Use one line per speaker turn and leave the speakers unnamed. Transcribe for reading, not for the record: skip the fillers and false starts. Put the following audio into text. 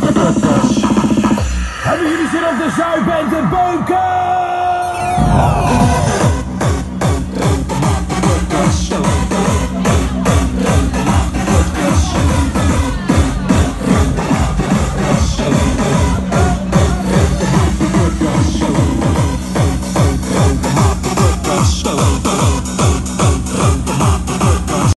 Hebben jullie zin op de Zuidband en Beuken?